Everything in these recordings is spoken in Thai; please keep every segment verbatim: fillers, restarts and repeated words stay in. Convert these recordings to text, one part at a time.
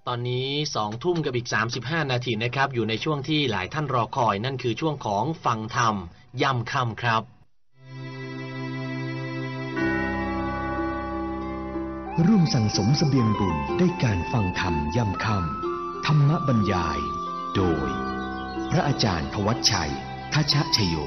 ตอนนี้สองทุ่มกับอีกสามสิบห้านาทีนะครับอยู่ในช่วงที่หลายท่านรอคอยนั่นคือช่วงของฟังธรรมย่ำค่ำครับร่วมสั่งสมเสบียงบุญด้วยการฟังธรรมย่ำค่ำธรรมบรรยายโดยพระอาจารย์ธวัชชัยทัชชโย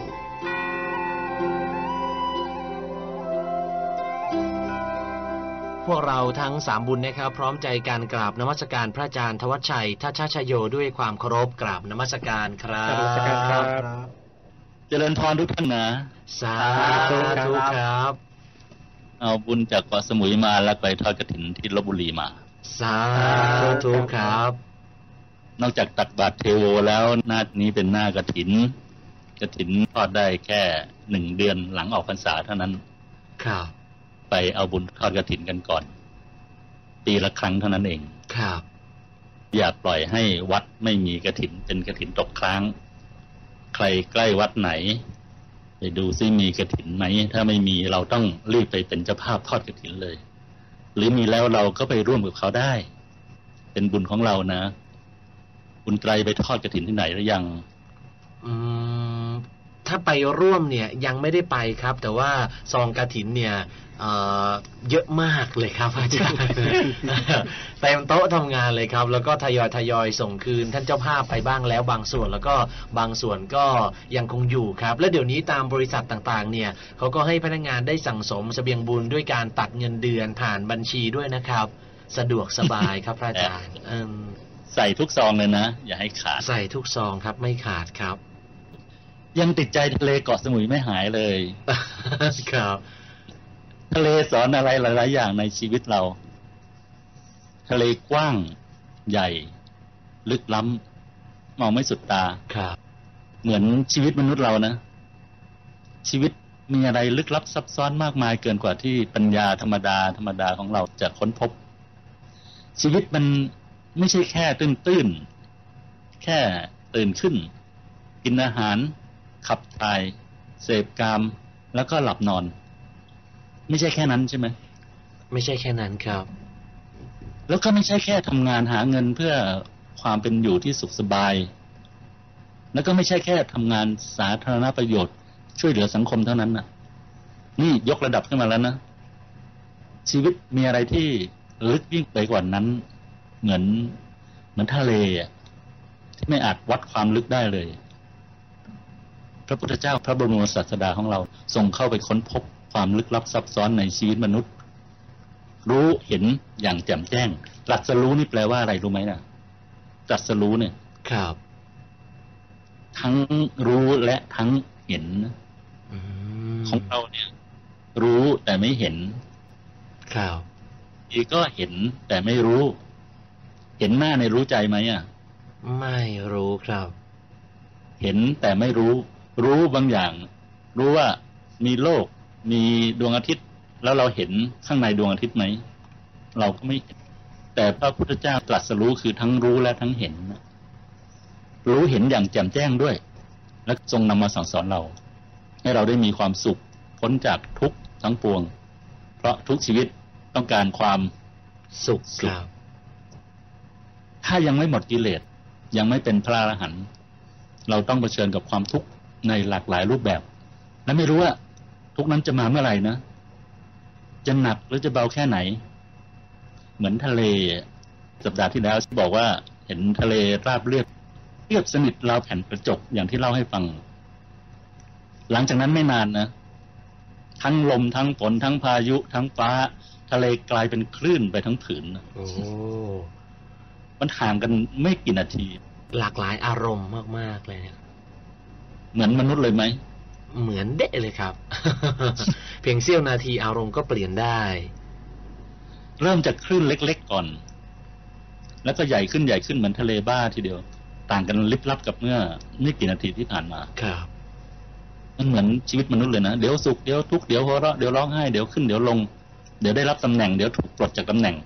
พวกเราทั้งสามบุญนะครับพร้อมใจการกราบนมัสการพระอาจารย์ธวัชชัยทัชชโยด้วยความเคารพกราบนมัสการครับนมัสการครับเจริญพรทุกท่านนะสาธุครับเอาบุญจากเกาะสมุยมาแล้วไปทอดกฐินที่ลพบุรีมาสาธุครับนอกจากตักบาตรเทโวแล้วหน้านี้เป็นหน้ากฐินกฐินทอดได้แค่หนึ่งเดือนหลังออกพรรษาเท่านั้นครับไปเอาบุญทอดกฐินกันก่อนปีละครั้งเท่านั้นเองครับอย่าปล่อยให้วัดไม่มีกฐินเป็นกฐินตกค้างใครใกล้วัดไหนไปดูซิมีกฐินไหมถ้าไม่มีเราต้องรีบไปเป็นเจ้าภาพทอดกฐินเลยหรือมีแล้วเราก็ไปร่วมกับเขาได้เป็นบุญของเรานะคุณไตรไปทอดกฐินที่ไหนหรือยังอืมถ้าไปร่วมเนี่ยยังไม่ได้ไปครับแต่ว่าซองกฐินเนี่ยเอ่อเยอะมากเลยครับอาจารย์เต็มโต๊ะทำงานเลยครับแล้วก็ทยอยทยอยส่งคืนท่านเจ้าภาพไปบ้างแล้วบางส่วนแล้วก็บางส่วนก็ยังคงอยู่ครับและเดี๋ยวนี้ตามบริษัทต่างๆเนี่ยเขาก็ให้พนักงานได้สั่งสมเสบียงบุญด้วยการตัดเงินเดือนผ่านบัญชีด้วยนะครับสะดวกสบายครับพระอาจารย์ใส่ทุกซองเลยนะอย่าให้ขาดใส่ทุกซองครับไม่ขาดครับยังติดใจทะเลเกาะสมุยไม่หายเลยครับทะเลสอนอะไรหลายๆอย่างในชีวิตเราทะเลกว้างใหญ่ลึกล้ำมองไม่สุดตาครับเหมือนชีวิตมนุษย์เรานะชีวิตมีอะไรลึกลับซับซ้อนมากมายเกินกว่าที่ปัญญาธรรมดาธรรมดาของเราจะค้นพบชีวิตมันไม่ใช่แค่ตื้นๆแค่ตื่นขึ้นกินอาหารขับถ่ายเสพกามแล้วก็หลับนอนไม่ใช่แค่นั้นใช่ไหมไม่ใช่แค่นั้นครับแล้วก็ไม่ใช่แค่ทำงานหาเงินเพื่อความเป็นอยู่ที่สุขสบายแล้วก็ไม่ใช่แค่ทำงานสาธารณประโยชน์ช่วยเหลือสังคมเท่านั้นนะนี่ยกระดับขึ้นมาแล้วนะชีวิตมีอะไรที่ลึกยิ่งไปกว่านั้นเหมือนเหมือนทะเลที่ไม่อาจวัดความลึกได้เลยพระพุทธเจ้าพระบรมศาสดาของเราทรงเข้าไปค้นพบความลึกลับซับซ้อนในชีวิตมนุษย์รู้เห็นอย่างแจ่มแจ้งตรัสรู้นี่แปลว่าอะไรรู้ไหมนะตรัสรู้เนี่ยครับทั้งรู้และทั้งเห็นของเราเนี่ยรู้แต่ไม่เห็นครับอีกก็เห็นแต่ไม่รู้เห็นหน้าในรู้ใจไหมอ่ะไม่รู้ครับเห็นแต่ไม่รู้รู้บางอย่างรู้ว่ามีโลกมีดวงอาทิตย์แล้วเราเห็นข้างในดวงอาทิตย์ไหมเราก็ไม่เห็นแต่พระพุทธเจ้าตรัสรู้คือทั้งรู้และทั้งเห็นรู้เห็นอย่างแจ่มแจ้งด้วยและทรงนำมาสั่งสอนเราให้เราได้มีความสุขพ้นจากทุกข์ทั้งปวงเพราะทุกชีวิตต้องการความสุขครับถ้ายังไม่หมดกิเลสยังไม่เป็นพระอรหันต์เราต้องเผชิญกับความทุกข์ในหลากหลายรูปแบบและไม่รู้ว่าทุกนั้นจะมาเมื่อไหร่นะจะหนักหรือจะเบาแค่ไหนเหมือนทะเลสัปดาห์ที่แล้วบอกว่าเห็นทะเลราบเรียบเรียบสนิทราวแผ่นกระจกอย่างที่เล่าให้ฟังหลังจากนั้นไม่นานนะทั้งลมทั้งฝนทั้งพายุทั้งฟ้าทะเลกลายเป็นคลื่นไปทั้งผืนโอ้มันห่างกันไม่กี่นาทีหลากหลายอารมณ์มากๆเลยเหมือนมนุษย์เลยไหมเหมือนเด๊ะเลยครับ เพียงเสี้ยวนาทีอารมณ์ก็เปลี่ยนได้เริ่มจากคลื่นเล็กๆก่อนแล้วก็ใหญ่ขึ้นใหญ่ขึ้นเหมือนทะเลบ้าทีเดียวต่างกันลิบลับกับเมื่อไม่กี่นาทีที่ผ่านมาครับมันเหมือนชีวิตมนุษย์เลยนะเดี๋ยวสุขเดี๋ยวทุกข์เดี๋ยวหัวเราะเดี๋ยวร้องไห้เดี๋ยวขึ้นเดี๋ยวลงเดี๋ยวได้รับตำแหน่งเดี๋ยวถูกปลดจากตำแหน่ง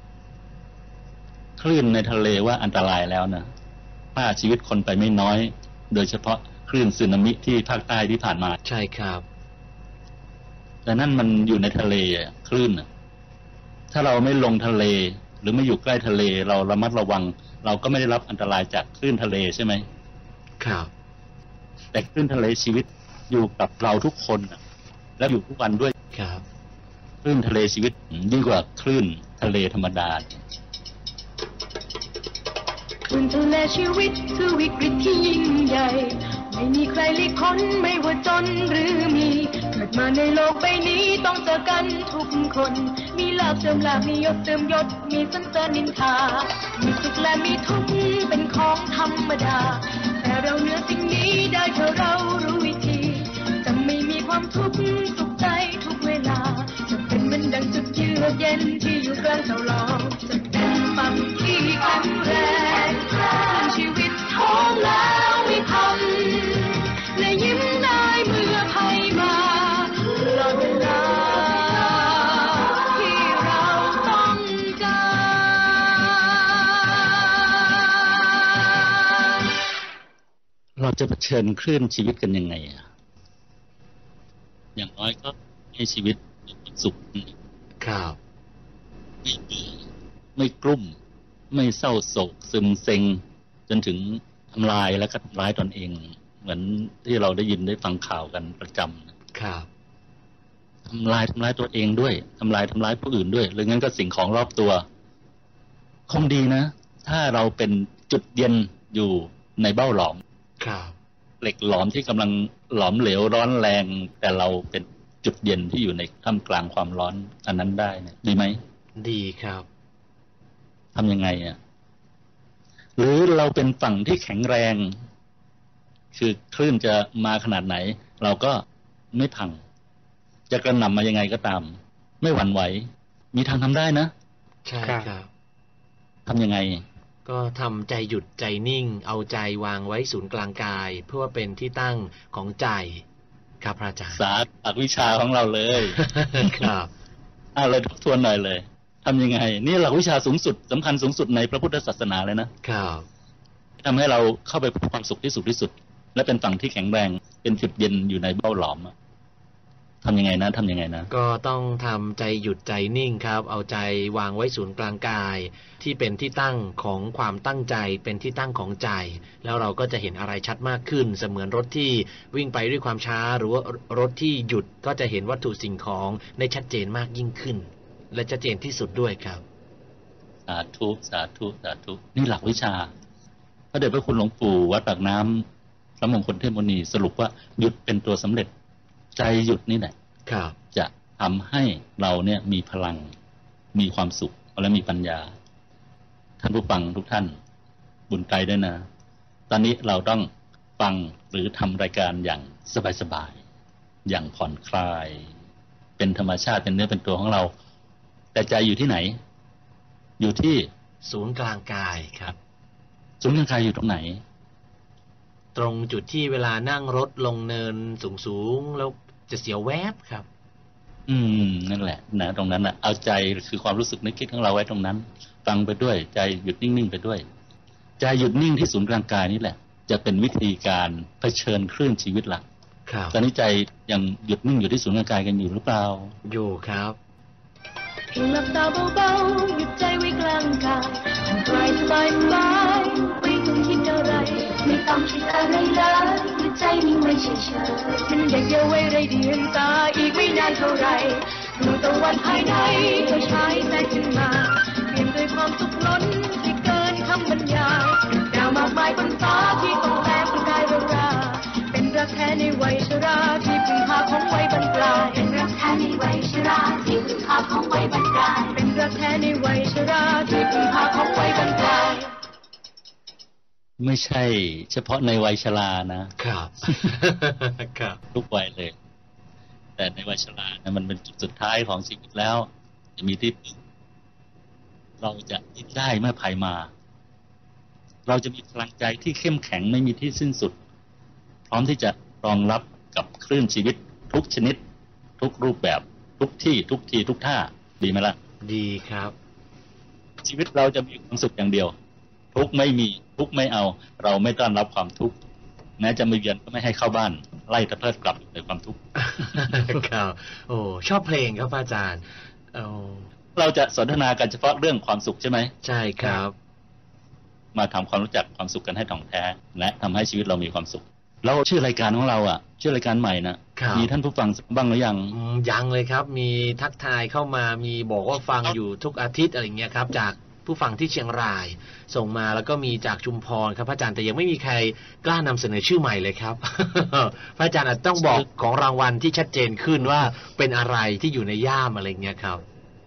คลื่นในทะเลว่าอันตรายแล้วนะฆ่าชีวิตคนไปไม่น้อยโดยเฉพาะคลื่นสึนามิที่ภาคใต้ที่ผ่านมาใช่ครับแต่นั่นมันอยู่ในทะเลคลื่นถ้าเราไม่ลงทะเลหรือไม่อยู่ใกล้ทะเลเราระมัดระวัง เราก็ไม่ได้รับอันตรายจากคลื่นทะเลใช่ไหมครับแต่คลื่นทะเลชีวิตอยู่กับเราทุกคนและอยู่ทุกวันด้วยครับคลื่นทะเลชีวิตยิ่งกว่าคลื่นทะเลธรรมดาคลื่นทะเลชีวิตคือวิกฤตที่ยิ่งใหญ่ไม่มีใครหลีกพ้นไม่ว่าจนหรือมีเกิดมาในโลกใบนี้ต้องเจอกันทุกคนมีลาภเติมลาภมียศเติมยศมีสรรเสริญนินทามีสุขและมีทุกข์เป็นของธรรมดาแต่เราเหนือสิ่งนี้ได้เท่าเรารู้วิธีจะไม่มีความทุกข์สุขใจทุกเวลาจะเป็นเหมือนดังจุดเยือกเย็นที่อยู่กลางเสาหลอมจะเป็นฝั่งที่แข็งแรงชีวิตท้องแล้วไม่พังและยิ้มได้เมื่อภัยมาตลอดเวลาที่เราต้องการเราจะเผชิญคลื่นชีวิตกันยังไงอ่ะอย่างน้อยก็ให้ชีวิตมีความสุขครับไม่เบื่อไม่กลุ้มไม่เศร้าโศกซึมเซ็งจนถึงทำลายและก็ทำร้ายตนเองเหมือนที่เราได้ยินได้ฟังข่าวกันประจำครับทำลายทำลายตัวเองด้วยทำลายทำลายผู้อื่นด้วยหรืองั้นก็สิ่งของรอบตัวคงดีนะถ้าเราเป็นจุดเย็นอยู่ในเบ้าหลอมครับเหล็กหลอมที่กำลังหลอมเหลวร้อนแรงแต่เราเป็นจุดเย็นที่อยู่ในท่ามกลางความร้อนอันนั้นได้เนี่ยดีไหมดีครับทำยังไงอ่ะหรือเราเป็นฝั่งที่แข็งแรงคือคลื่นจะมาขนาดไหนเราก็ไม่พังจะกระหน่ำมายังไงก็ตามไม่หวั่นไหวมีทางทำได้นะใช่ครับทำยังไงก็ทำใจหยุดใจนิ่งเอาใจวางไว้ศูนย์กลางกายเพื่อเป็นที่ตั้งของใจครับพระอาจารย์ศาสตร์หลักวิชาของเราเลยครับอ่าเลยทบทวนหน่อยเลยทำยังไงนี่หลักวิชาสูงสุดสำคัญสูงสุดในพระพุทธศาสนาเลยนะครับทำให้เราเข้าไปพบความสุขที่สุดที่สุดและเป็นฝั่งที่แข็งแรงเป็นจุดเย็นอยู่ในเบ้าหลอมทำยังไงนะทำยังไงนะก็ต้องทำใจหยุดใจนิ่งครับเอาใจวางไว้ศูนย์กลางกายที่เป็นที่ตั้งของความตั้งใจเป็นที่ตั้งของใจแล้วเราก็จะเห็นอะไรชัดมากขึ้นเสมือนรถที่วิ่งไปด้วยความช้าหรือว่ารถที่หยุดก็จะเห็นวัตถุสิ่งของได้ชัดเจนมากยิ่งขึ้นและชัดเจนที่สุดด้วยครับสาธุสาธุสาธุนี่หลักวิชาพระเดชพระคุณหลวงปู่วัดปากน้ำพระมงคลเทพมุนีสรุปว่าหยุดเป็นตัวสำเร็จใจหยุดนี่แหละจะทำให้เราเนี่ยมีพลังมีความสุขและมีปัญญาท่านผู้ฟังทุกท่านบุญไกลด้วยนะตอนนี้เราต้องฟังหรือทำรายการอย่างสบายๆอย่างผ่อนคลายเป็นธรรมชาติเป็นเนื้อเป็นตัวของเราแต่ใจอยู่ที่ไหนอยู่ที่ศูนย์กลางกายครับศูนย์กลางกายอยู่ตรงไหนตรงจุดที่เวลานั่งรถลงเนินสูงๆแล้วจะเสียวแวบครับอืมนั่นแหละนะตรงนั้นนะเอาใจคือความรู้สึกนึกคิดของเราไว้ตรงนั้นฟังไปด้วยใจหยุดนิ่งๆไปด้วยใจหยุดนิ่งที่ศูนย์กลางกายนี่แหละจะเป็นวิธีการเผชิญคลื่นชีวิตหลักครับตอนนี้ใจยังหยุดนิ่งอยู่ที่ศูนย์กลางกายกันอยู่หรือเปล่าอยู่ครับเพียงหลับตาเบาๆหยุดใจไว้กลางกายผ่อนคลายสบายสบายไม่ต้องคิดอะไรไม่ต้องคิดอะไรเลยหยุดใจนิ่งไว้เฉยๆมันอยากเยาว์ไว้ไรเดียงตาอีกไม่นานเท่าไรดวงตะวันภายในก็ฉายแสงขึ้นมาเปลี่ยนด้วยความสุขล้นที่เกินคำบรรยายดาวมากมายบนฟ้าที่ต้องแสงประกายราราเป็นรักแท้ในวัยชราที่พึ่งพาของวัยบรรปลายเป็นรักแท้ในวัยชราที่พึ่งพาของวัยบรรปลายเป็นรักแท้ในวัยชราที่พึ่งพาของวัยบรรปลายไม่ใช่เฉพาะในวัยชรานะครับครับทุกวัยเลยแต่ในวัยชรานะมันเป็นจุดสุดท้ายของชีวิตแล้วจะมีที่พึ่งเราจะคิดได้เมื่อภัยมาเราจะมีพลังใจที่เข้มแข็งไม่มีที่สิ้นสุดพร้อมที่จะรองรับกับคลื่นชีวิตทุกชนิดทุกรูปแบบทุกที่ทุกทีทุกท่าดีไหมล่ะดีครับชีวิตเราจะมีความสุขอย่างเดียวทุกไม่มีทุกไม่เอาเราไม่ต้อนรับความทุกข์แม้จะมาเยือนก็ไม่ให้เข้าบ้านไล่ตะเพิดกลับในความทุกข์ครับโอ้ชอบเพลงครับอาจารย์เอาเราจะสนทนากันเฉพาะเรื่องความสุขใช่ไหมใช่ครับมาทำความรู้จักความสุขกันให้ถ่องแท้และทำให้ชีวิตเรามีความสุขแล้วชื่อรายการของเราอ่ะชื่อรายการใหม่นะมีท่านผู้ฟังบ้างหรือยังยังเลยครับมีทักทายเข้ามามีบอกว่าฟังอยู่ทุกอาทิตย์อะไรเงี้ยครับจากผู้ฟังที่เชียงรายส่งมาแล้วก็มีจากชุมพรครับพระอาจารย์แต่ยังไม่มีใครกล้านำเสนอชื่อใหม่เลยครับ พระอาจารย์อาจต้องบอกของรางวัลที่ชัดเจนขึ้นว่าเป็นอะไรที่อยู่ในย่ามอะไรเงี้ยครับ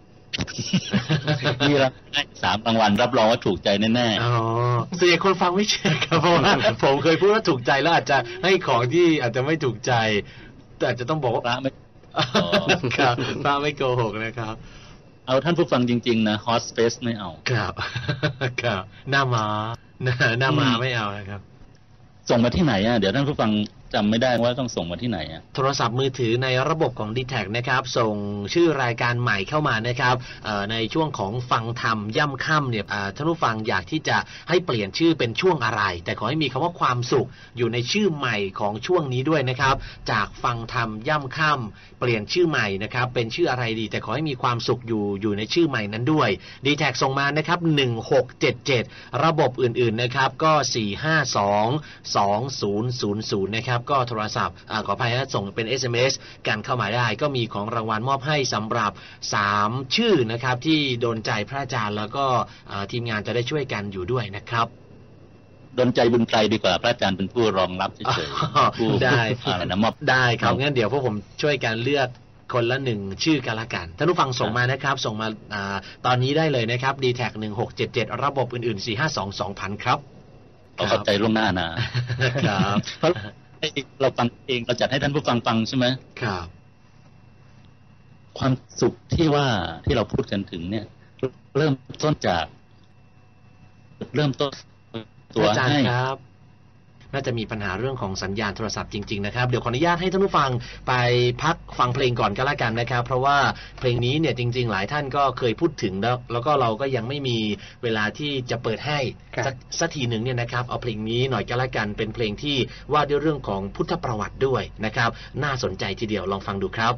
มีรับได้สามรางวัลรับรองว่าถูกใจแน่ๆอ๋อส่วนใหญ่คนฟังไม่เชื่อครับเพราะว่าผมเคยพูดว่าถูกใจแล้วอาจจะให้ของที่อาจจะไม่ถูกใจแต่อาจจะต้องบอกว่าพระไม่ครับพระไม่โกหกนะครับเอาท่านผู้ฟังจริงๆนะฮอสเฟสไม่เอาครับครับหน้าม้าหน้าม้าไม่เอานะครับส่งมาที่ไหนอ่ะเดี๋ยวท่านผู้ฟังจำไม่ได้ว่าต้องส่งมาที่ไหนอ่ะโทรศัพท์มือถือในระบบของ ดี แท็ก นะครับส่งชื่อรายการใหม่เข้ามานะครับในช่วงของฟังธรรมย่ำค่ำเนี่ยท่านผู้ฟังอยากที่จะให้เปลี่ยนชื่อเป็นช่วงอะไรแต่ขอให้มีคำว่าความสุขอยู่ในชื่อใหม่ของช่วงนี้ด้วยนะครับจากฟังธรรมย่ำค่ำเปลี่ยนชื่อใหม่นะครับเป็นชื่ออะไรดีแต่ขอให้มีความสุขอยู่อยู่ในชื่อใหม่นั้นด้วย ดี แท็ก ส่งมานะครับหนึ่งหกเจ็ดเจ็ดระบบอื่นๆนะครับก็สี่ห้าสองสองศูนย์ศูนย์ศูนย์นะครับก็โทรศัพท์ขออภัยนะส่งเป็น เอส เอ็ม เอส กันเข้ามาได้ก็มีของรางวัลมอบให้สำหรับสามชื่อนะครับที่โดนใจพระอาจารย์แล้วก็ทีมงานจะได้ช่วยกันอยู่ด้วยนะครับโดนใจบุญใจดีกว่าพระอาจารย์เป็นผู้รองรับเฉยๆผู้ได้อะไรนะมอบได้ครับงั้นเดี๋ยวพวกผมช่วยกันเลือกคนละหนึ่งชื่อกันละกันท่านผู้ฟังส่งมานะครับส่งมาตอนนี้ได้เลยนะครับ ดี แท็ก หนึ่งหกเจ็ดเจ็ดระบบอื่นๆสี่ห้าสอง สองพันครับขอบใจล่วงหน้านะครับเพราะเราฟังเองเราจัดให้ท่านผู้ฟังฟังใช่ไหมครับความสุขที่ว่าที่เราพูดกันถึงเนี่ยเริ่มต้นจากเริ่มต้นตัวให้ครับน่าจะมีปัญหาเรื่องของสัญญาณโทรศัพท์จริงๆนะครับเดี๋ยวขออนุญาตให้ท่านผู้ฟังไปพักฟังเพลงก่อนก็แล้วกันนะครับเพราะว่าเพลงนี้เนี่ยจริงๆหลายท่านก็เคยพูดถึงแล้วแล้วก็เราก็ยังไม่มีเวลาที่จะเปิดให้สักสักทีหนึ่งเนี่ยนะครับเอาเพลงนี้หน่อยก็แล้วกันเป็นเพลงที่ว่าด้วยเรื่องของพุทธประวัติด้วยนะครับน่าสนใจทีเดียวลองฟังดูครับ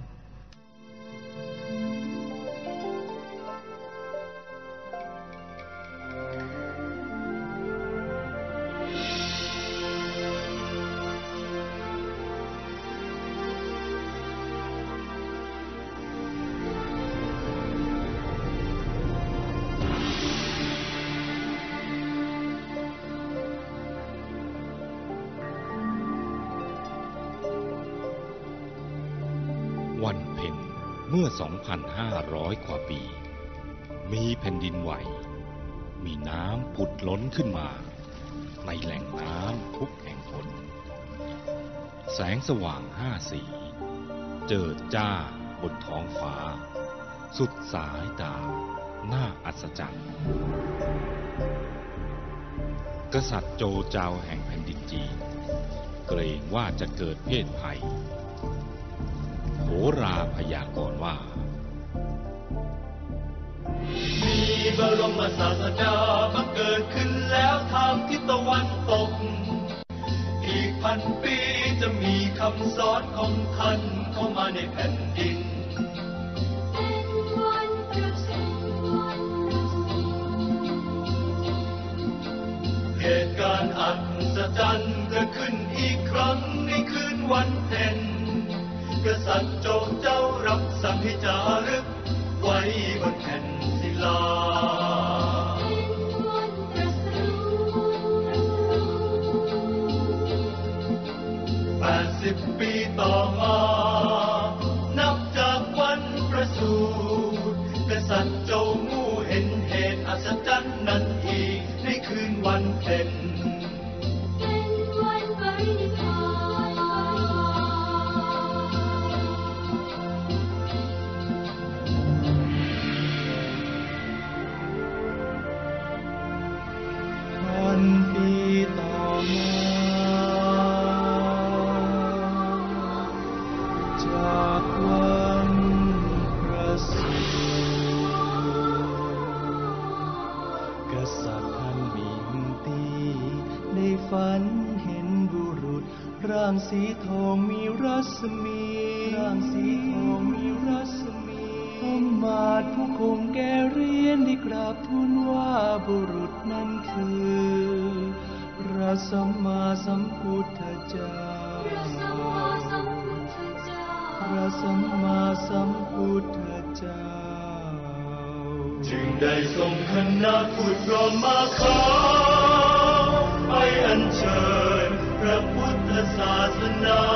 วันเพ็ญเมื่อ สองพันห้าร้อย กว่าปีมีแผ่นดินไหวมีน้ำผุดล้นขึ้นมาในแหล่งน้ำทุกแห่งหนแสงสว่างห้าสีเจิดจ้าบนท้องฟ้าสุดสายตาน่าอัศจรรย์กษัตริย์โจเจาแห่งแผ่นดินจีนเกรงว่าจะเกิดเพศภัยโหราพยากรณ์ว่ามีบรมศาสดาบังเกิดขึ้นแล้วทางทิศตะวันตกอีกพันปีจะมีคำสอนของท่านเข้ามาในแผ่นดินเหตุการณ์อัศจรรย์เกิดขึ้นอีกครั้งในคืนวันเพ็ญกษัตริย์โจเจ้ารับสั่งให้จารึกไว้บนแผ่นศิลาแปดสิบปีต่อมานับจากวันประสูติกษัตริย์โจงูเห็นเหตุอัศจรรย์นั้นอีกในคืนวันเพ็ญร่างสีทองมีรัศมีร่างสีทองมีรัศมีอมาตย์ผู้คงแก่เรียนได้กราบทูลว่าบุรุษนั้นคือพระสัมมาสัมพุทธเจ้าพระสัมมาสัมพุทธเจ้าจึงได้ส่งคณะทูตพร้อมมาขอไปอัญเชิญพระพุทธศาสนา